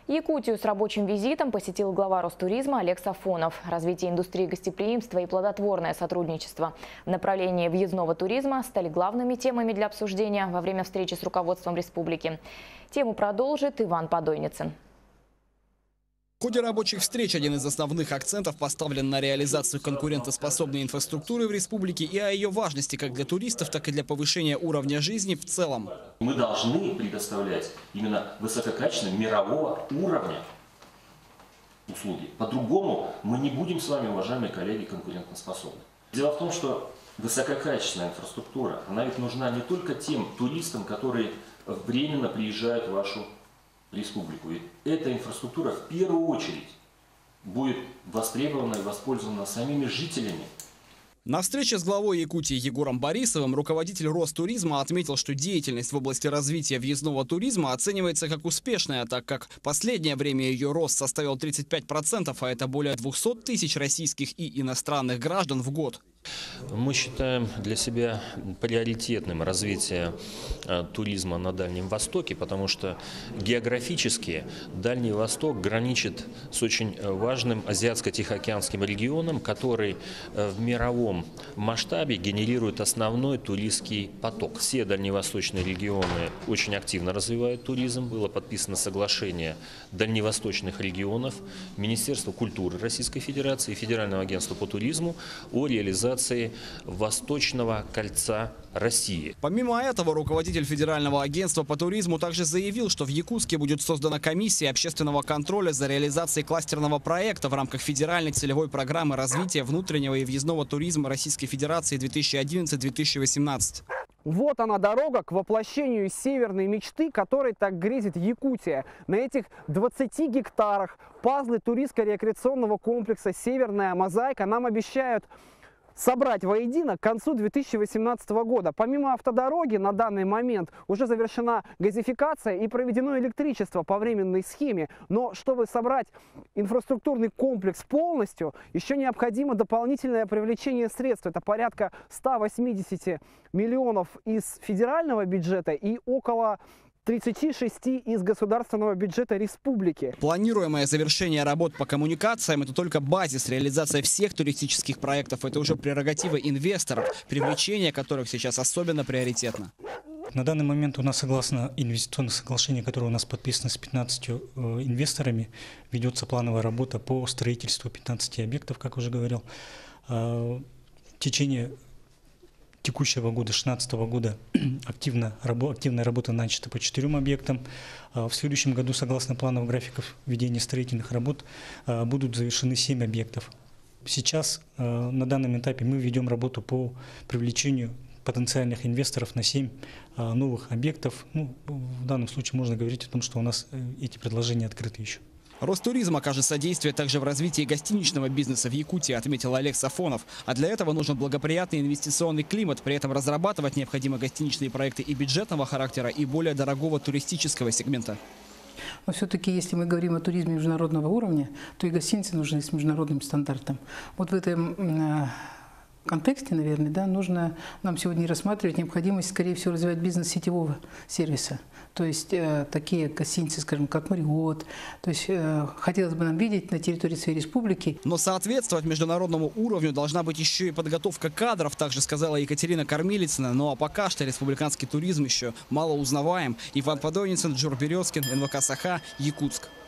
Якутию с рабочим визитом посетил глава Ростуризма Олег Сафонов. Развитие индустрии гостеприимства и плодотворное сотрудничество в направлении въездного туризма стали главными темами для обсуждения во время встречи с руководством республики. Тему продолжит Иван Подойницын. В ходе рабочих встреч один из основных акцентов поставлен на реализацию конкурентоспособной инфраструктуры в республике и о ее важности как для туристов, так и для повышения уровня жизни в целом. Мы должны предоставлять именно высококачественные мирового уровня услуги. По-другому мы не будем с вами, уважаемые коллеги, конкурентоспособны. Дело в том, что высококачественная инфраструктура, она ведь нужна не только тем туристам, которые временно приезжают в вашу республику. И эта инфраструктура в первую очередь будет востребована и воспользована самими жителями. На встрече с главой Якутии Егором Борисовым руководитель Ростуризма отметил, что деятельность в области развития въездного туризма оценивается как успешная, так как последнее время ее рост составил 35%, а это более 200 тысяч российских и иностранных граждан в год. Мы считаем для себя приоритетным развитие туризма на Дальнем Востоке, потому что географически Дальний Восток граничит с очень важным азиатско-тихоокеанским регионом, который в мировом масштабе генерирует основной туристский поток. Все дальневосточные регионы очень активно развивают туризм. Было подписано соглашение дальневосточных регионов, Министерства культуры Российской Федерации и Федерального агентства по туризму о реализации Восточного кольца России. Помимо этого, руководитель Федерального агентства по туризму также заявил, что в Якутске будет создана комиссия общественного контроля за реализацией кластерного проекта в рамках федеральной целевой программы развития внутреннего и въездного туризма Российской Федерации 2011-2018. Вот она дорога к воплощению северной мечты, которой так грезит Якутия. На этих 20 гектарах пазлы туристско-рекреационного комплекса «Северная мозаика» нам обещают собрать воедино к концу 2018 года. Помимо автодороги на данный момент уже завершена газификация и проведено электричество по временной схеме. Но чтобы собрать инфраструктурный комплекс полностью, еще необходимо дополнительное привлечение средств. Это порядка 180 миллионов из федерального бюджета и около 36 из государственного бюджета республики. Планируемое завершение работ по коммуникациям – это только базис. Реализация всех туристических проектов – это уже прерогатива инвесторов, привлечение которых сейчас особенно приоритетно. На данный момент у нас, согласно инвестиционному соглашению, которое у нас подписано с 15 инвесторами, ведется плановая работа по строительству 15 объектов, как уже говорил. В течение текущего года, 2016 года, активная работа начата по 4 объектам. В следующем году, согласно планов графиков ведения строительных работ, будут завершены 7 объектов. Сейчас, на данном этапе, мы ведем работу по привлечению потенциальных инвесторов на 7 новых объектов. Ну, в данном случае можно говорить о том, что у нас эти предложения открыты еще. Ростуризм окажет содействие также в развитии гостиничного бизнеса в Якутии, отметил Олег Сафонов. А для этого нужен благоприятный инвестиционный климат. При этом разрабатывать необходимо гостиничные проекты и бюджетного характера, и более дорогого туристического сегмента. Но все-таки, если мы говорим о туризме международного уровня, то и гостиницы нужны с международным стандартом. Вот в этом контексте, наверное, да, нужно нам сегодня рассматривать необходимость, скорее всего, развивать бизнес сетевого сервиса. То есть такие гостиницы, скажем, как Мариот. То есть хотелось бы нам видеть на территории своей республики. Но соответствовать международному уровню должна быть еще и подготовка кадров, также сказала Екатерина Кормилицына. Ну а пока что республиканский туризм еще мало узнаваем. Иван Подойницын, Джур Березкин, НВК Саха, Якутск.